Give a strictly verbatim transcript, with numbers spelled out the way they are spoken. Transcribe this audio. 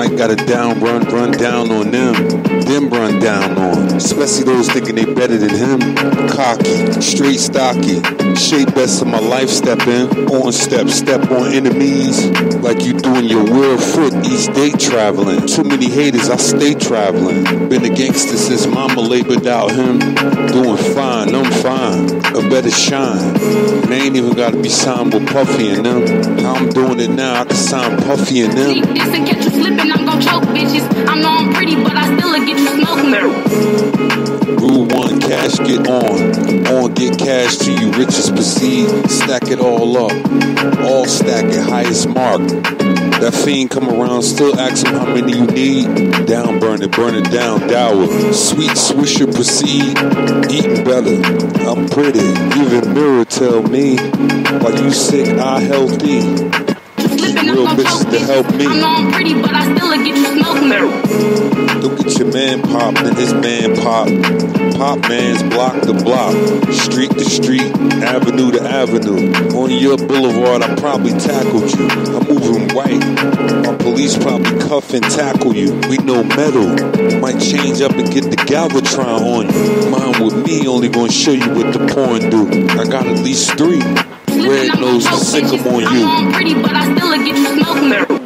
might gotta down, run, run down on them. Them run down on. Especially those thinking they better than him. Cocky, straight stocky. Shape best of my life, step in. On step, step on enemies. Like you doing your real foot each day traveling. Too many haters, I stay traveling. Been a gangster since mama labored out him. Doing fine, I'm fine. A better shine. And I ain't even gotta be signed with Puffy and them. How I'm doing it now, I can sign Puffy and them. Keep this and catch you slipping, I'm gon' choke bitches. I know I'm pretty, but I still get you smoking. Rule one, cash get on. On get cash to you, riches proceed. Stack it all up. All stack it, highest mark. That fiend come around, still ask him how many you need. Down burn it, burn it down, dour. Sweet swisher proceed. Eating better, I'm pretty. Even mirror tell me, while you sick, I healthy. Real bitches to help me. I know I'm pretty, but I still get you smoking. Don't get your man popped and his man pop. Pop man's block to block, street to street, avenue to avenue. On your boulevard, I probably tackled you. I'm moving right. My police probably cuff and tackle you. We know metal. Might change up and get the Galvatron on you. Mine with me only gonna show you what the porn do. I got at least three. Red nose to sick 'em on you. I know I'm pretty, but I still get you smoking.